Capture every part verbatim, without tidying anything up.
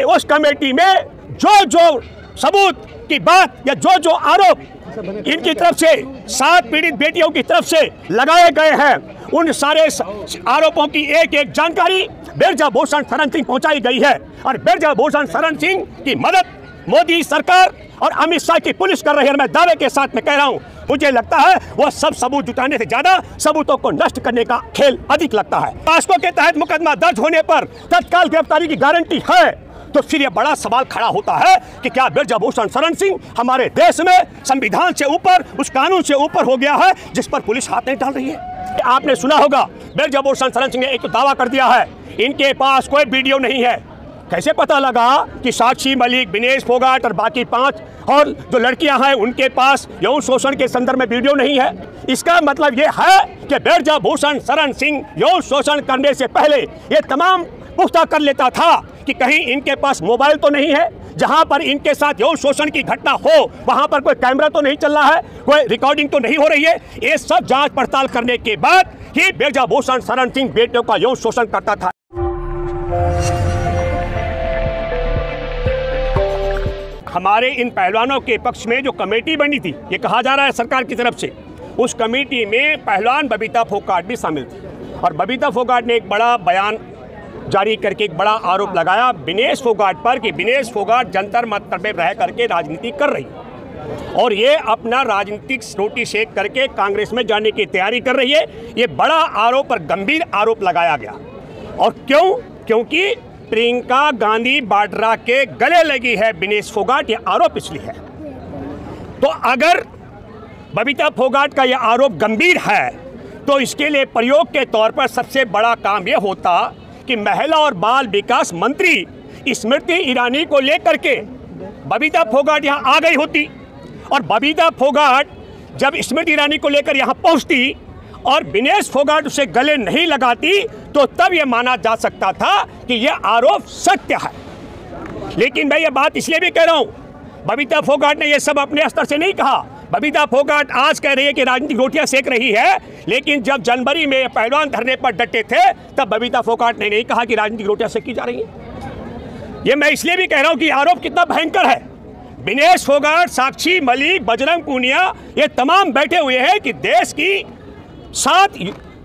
कि उस कमेटी में जो जो सबूत की बात या जो जो आरोप इनकी तरफ से सात पीड़ित बेटियों की तरफ से लगाए गए हैं, उन सारे आरोपों की एक एक जानकारी ब्रजभूषण शरण सिंह पहुंचाई गई है। और ब्रजभूषण शरण सिंह की मदद मोदी सरकार और अमित शाह की पुलिस कर रही है। मैं दावे के साथ में कह रहा हूं, मुझे लगता है वो सब सबूत जुटाने से ज्यादा सबूतों को नष्ट करने का खेल अधिक लगता है। पास्को के तहत मुकदमा दर्ज होने पर तत्काल गिरफ्तारी की गारंटी है, तो फिर ये बड़ा सवाल खड़ा होता है कि क्या ब्रजभूषण शरण सिंह हमारे देश में संविधान से ऊपर, उस कानून से ऊपर हो गया है जिस पर पुलिस हाथ नहीं डाल रही है। आपने सुना होगा ब्रजभूषण शरण सिंह ने एक तो दावा कर दिया है इनके पास कोई वीडियो नहीं है। कैसे पता लगा कि साक्षी मलिक, विनेश फोगाट और बाकी पांच और जो लड़कियां हैं उनके पास यौन शोषण के संदर्भ में वीडियो नहीं है? इसका मतलब यह है कि ब्रजभूषण शरण सिंह यौन शोषण करने से पहले ये तमाम पुख्ता कर लेता था कि कहीं इनके पास मोबाइल तो नहीं है, जहां पर इनके साथ यौन शोषण की घटना हो वहां पर कोई कैमरा तो नहीं चल रहा है, कोई रिकॉर्डिंग तो नहीं हो रही है। ये सब जांच पड़ताल करने के बाद ही ब्रजभूषण शरण सिंह बेटियों का यौन शोषण करता था। हमारे इन पहलवानों के पक्ष में जो कमेटी बनी थी, ये कहा जा रहा है सरकार की तरफ से, उस कमेटी में पहलवान बबीता फोगाट भी शामिल थी। और बबीता फोगाट ने एक बड़ा बयान जारी करके एक बड़ा आरोप लगाया विनेश फोगाट पर कि विनेश फोगाट जंतर मंतर में रह करके राजनीति कर रही है और ये अपना राजनीतिक रोटी सेक करके कांग्रेस में जाने की तैयारी कर रही है। ये बड़ा आरोप और गंभीर आरोप लगाया गया। और क्यों? क्योंकि प्रियंका गांधी वाड्रा के गले लगी है विनेश फोगाट, ये आरोप इसलिए है। तो अगर बबीता फोगाट का यह आरोप गंभीर है तो इसके लिए प्रयोग के तौर पर सबसे बड़ा काम यह होता कि महिला और बाल विकास मंत्री स्मृति ईरानी को लेकर के बबीता फोगाट यहाँ आ गई होती और बबीता फोगाट जब स्मृति ईरानी को लेकर यहाँ पहुँचती और विनेश फोगाट उसे गले नहीं लगाती तो तब यह माना जा सकता था कि यह आरोप सत्य है। लेकिन मैं ये बात इसलिए भी कह रहा हूँ, बबीता फोगाट ने यह सब अपने स्तर से नहीं कहा। बबीता फोगाट आज कह रही है कि राजनीतिक रोटियां सेक रही है, लेकिन जब जनवरी में पहलवान धरने पर डटे थे तब बबीता फोगाट ने नहीं कहा कि राजनीतिक रोटियां सेकी जा रही हैं। ये मैं इसलिए भी कह रहा हूं कि आरोप कितना भयंकर है। विनेश फोगाट, साक्षी मलिक, बजरंग पूनिया, ये तमाम बैठे हुए हैं कि देश की सात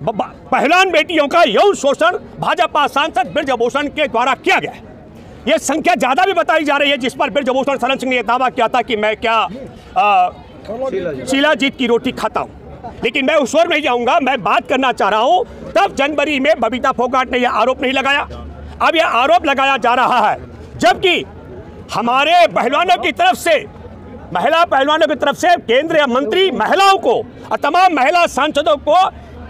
पहलवान बेटियों का यौन शोषण भाजपा सांसद ब्रजभूषण के द्वारा किया गया है। ये संख्या ज्यादा भी बताई जा रही है, जिस पर ब्रजभूषण शरण सिंह ने यह दावा किया था कि मैं क्या आ, शिलाजीत की रोटी खाता हूं। लेकिन मैं उस ओर नहीं जाऊंगा, मैं बात करना चाह रहा हूं तब जनवरी में बबीता फोगाट ने यह आरोप नहीं लगाया, अब यह आरोप लगाया जा रहा है। जबकि हमारे पहलवानों की तरफ से, महिला पहलवानों की तरफ से केंद्रीय मंत्री महिलाओं को और तमाम महिला सांसदों को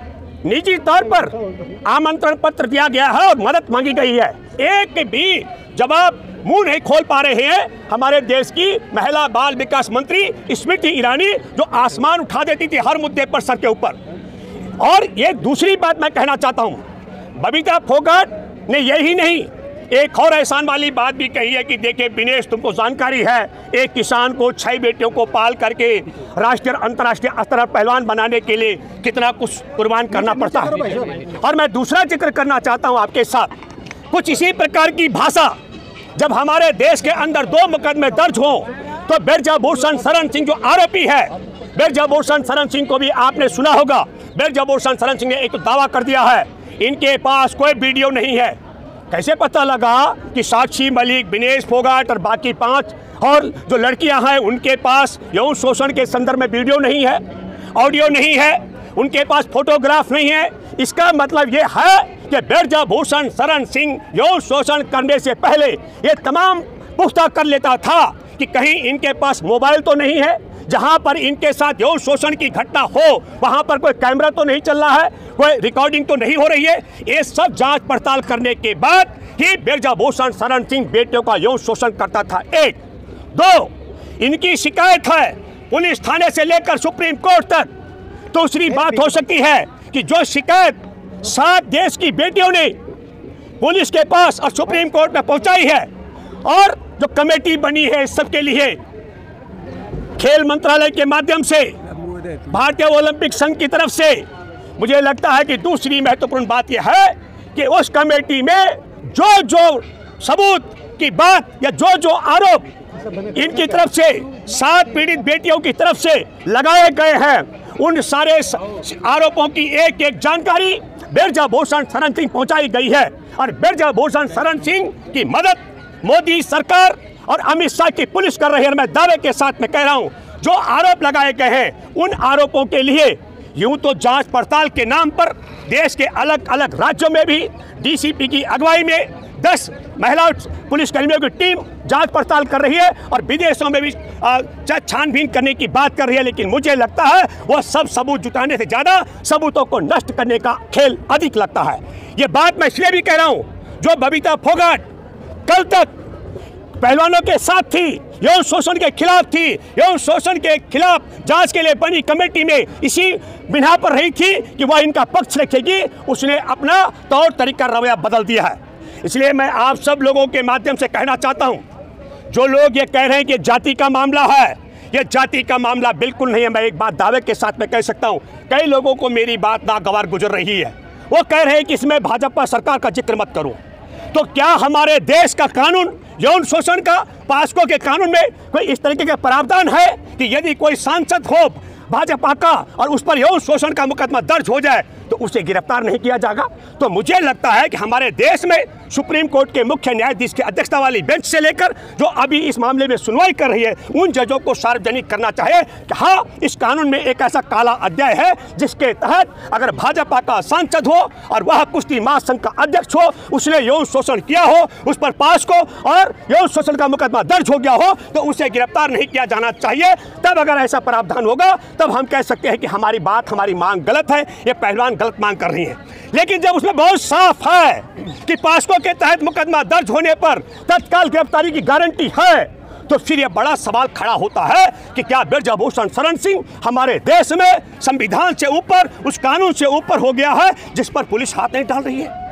निजी तौर पर आमंत्रण पत्र दिया गया है और मदद मांगी गई है। एक भी जवाब मुंह नहीं खोल पा रहे हैं हमारे देश की महिला बाल विकास मंत्री स्मृति ईरानी, जो आसमान उठा देती थी हर मुद्दे पर सर के ऊपर। और ये दूसरी बात मैं कहना चाहता हूं, बबीता फोगाट ने यही नहीं एक और एहसान वाली बात भी कही है कि देखिए विनेश, तुमको जानकारी है एक किसान को छह बेटियों को पाल करके राष्ट्रीय और अंतर्राष्ट्रीय स्तर पर पहलवान बनाने के लिए कितना कुछ कुर्बान करना पड़ता है। और मैं दूसरा जिक्र करना चाहता हूं आपके साथ, कुछ इसी प्रकार की भाषा जब हमारे देश के अंदर दो मुकदमे दर्ज हों तो ब्रजभूषण शरण सिंह जो आरोपी है, ब्रजभूषण शरण सिंह को भी आपने सुना होगा। ब्रजभूषण शरण सिंह ने एक तो दावा कर दिया है इनके पास कोई वीडियो नहीं है। कैसे पता लगा कि साक्षी मलिक, विनेश फोगाट और बाकी पांच और जो लड़कियां हैं उनके पास यौन शोषण के संदर्भ में वीडियो नहीं है, ऑडियो नहीं है, उनके पास फोटोग्राफ नहीं है? इसका मतलब ये है कि ब्रजभूषण शरण सिंह यौन शोषण करने से पहले ये तमाम पुख्ता कर लेता था कि कहीं इनके पास मोबाइल तो नहीं है, जहां पर इनके साथ यौन शोषण की घटना हो वहां पर कोई कैमरा तो नहीं चल रहा है, कोई रिकॉर्डिंग तो नहीं हो रही है। ये सब जांच पड़ताल करने के बाद ही ब्रजभूषण शरण सिंह बेटियों का यौन शोषण करता था। एक दो, इनकी शिकायत है पुलिस थाने से लेकर सुप्रीम कोर्ट तक। दूसरी बात हो सकती है कि जो शिकायत सात देश की बेटियों ने पुलिस के पास और सुप्रीम कोर्ट में पहुंचाई है, और जो कमेटी बनी है इस सबके लिए खेल मंत्रालय के माध्यम से, भारतीय ओलंपिक संघ की तरफ से, मुझे लगता है कि दूसरी महत्वपूर्ण बात यह है कि उस कमेटी में जो जो सबूत की बात या जो जो आरोप इनकी तरफ से सात पीड़ित बेटियों की तरफ से लगाए गए हैं, उन सारे आरोपों की एक एक जानकारी ब्रजभूषण शरण सिंह पहुंचाई गई है। और ब्रजभूषण शरण सिंह की मदद मोदी सरकार और अमित शाह की पुलिस कर रही है। मैं दावे के साथ में कह रहा हूं, जो आरोप लगाए गए हैं उन आरोपों के लिए यूं तो जांच पड़ताल के नाम पर देश के अलग अलग राज्यों में भी डीसीपी की अगुवाई में दस महिला पुलिसकर्मियों की टीम जांच पड़ताल कर रही है और विदेशों में भी छानबीन करने की बात कर रही है। लेकिन मुझे लगता है वो सब सबूत जुटाने से ज़्यादा सबूतों को नष्ट करने का खेल अधिक लगता है। ये बात मैं इसलिए भी कह रहा हूँ, जो बबीता फोगाट कल तक पहलवानों के साथ थी, यौन शोषण के खिलाफ थी, यौन शोषण के खिलाफ जांच के लिए बनी कमेटी में इसी बिना पर रही थी कि वह इनका पक्ष रखेगी, उसने अपना तौर तरीका रवैया बदल दिया है। इसलिए मैं आप सब लोगों के माध्यम से कहना चाहता हूं, जो लोग ये कह रहे हैं कि जाति का मामला है, ये जाति का मामला बिल्कुल नहीं है। मैं एक बात दावे के साथ में कह सकता हूं, कई लोगों को मेरी बात नागवार गुजर रही है। वो कह रहे हैं कि इसमें भाजपा सरकार का जिक्र मत करो। तो क्या हमारे देश का कानून यौन शोषण का, पास्को के कानून में कोई इस तरीके का प्रावधान है कि यदि कोई सांसद हो भाजपा का और उस पर यौन शोषण का मुकदमा दर्ज हो जाए तो उसे गिरफ्तार नहीं किया जाएगा? तो मुझे लगता है कि हमारे देश में सुप्रीम कोर्ट के मुख्य न्यायाधीश की अध्यक्षता वाली बेंच से लेकर जो अभी इस मामले में सुनवाई कर रही है, उन जजों को सार्वजनिक करना चाहिए कि हाँ, इस कानून में एक ऐसा काला अध्याय है जिसके तहत अगर भाजपा का सांसद हो और वह कुश्ती महासंघ का अध्यक्ष हो, उसने यौन शोषण किया हो, उस पर पास्को और यौन शोषण का मुकदमा दर्ज हो गया हो, तो उसे गिरफ्तार नहीं किया जाना चाहिए। तब अगर ऐसा प्रावधान होगा तब हम कह सकते हैं कि हमारी बात, हमारी मांग गलत है, ये पहलवान गलत मांग कर रही है। लेकिन जब उसमें बहुत साफ है कि पास्को के तहत मुकदमा दर्ज होने पर तत्काल गिरफ्तारी की गारंटी है, तो फिर यह बड़ा सवाल खड़ा होता है कि क्या ब्रजभूषण शरण सिंह हमारे देश में संविधान से ऊपर, उस कानून से ऊपर हो गया है जिस पर पुलिस हाथ नहीं डाल रही है?